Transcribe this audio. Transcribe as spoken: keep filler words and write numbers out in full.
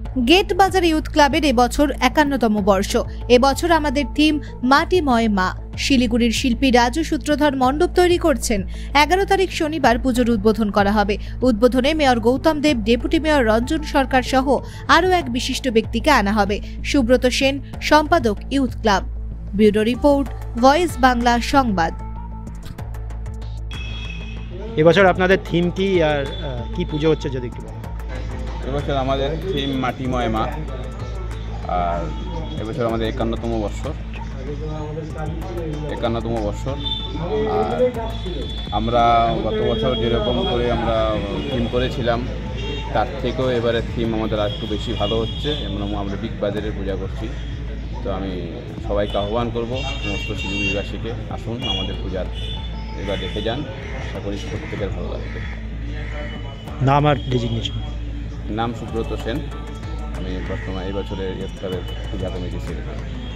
Gate বাজার youth ক্লাবের এবছর একান্নতম বর্ষ। এবছর আমাদের থিম মাটিময় মা। শিলিগুড়ির শিল্পী রাজু সূত্রধর মণ্ডপ তৈরি করছেন। এগারো তারিখ শনিবার পুজোর উদ্বোধন করা হবে। উদ্বোধনে mayor Goutam Deb, deputy mayor Ranjan Sarkar সহ আরও এক বিশিষ্ট ব্যক্তিকে আনা হবে। সুব্রত সেন, সম্পাদক, youth club. Bureau report, voice Bangla সংবাদ। এবছর আপনাদের থিম কি আর কি পুজো হচ্ছে যদি একটু বলেন? এবছর আমাদের থিম মাটিময় মা, আর এবছর আমাদের একান্নতম বর্ষর একান্নতম বর্ষর আর আমরা গত বছর যেরকম করে আমরা থিম করেছিলাম তার থেকেও এবারে থিম আমাদের আর একটু বেশি ভালো হচ্ছে। এবং আমরা বিগ বাজারে পূজা করছি। তো আমি সবাইকে আহ্বান করব, সমস্ত শিলিগুড়িবাসীকে আসুন আমাদের পূজার এবার দেখে যান। আশা করি প্রত্যেকের ভালো লাগবে। নাম আর ডেজিগনেশন? নাম সুব্রত সেন, আমি বর্তমানে এই বছরের ইয়ুথ ক্লাবের পূজা কমিটির সেক্রেটারি।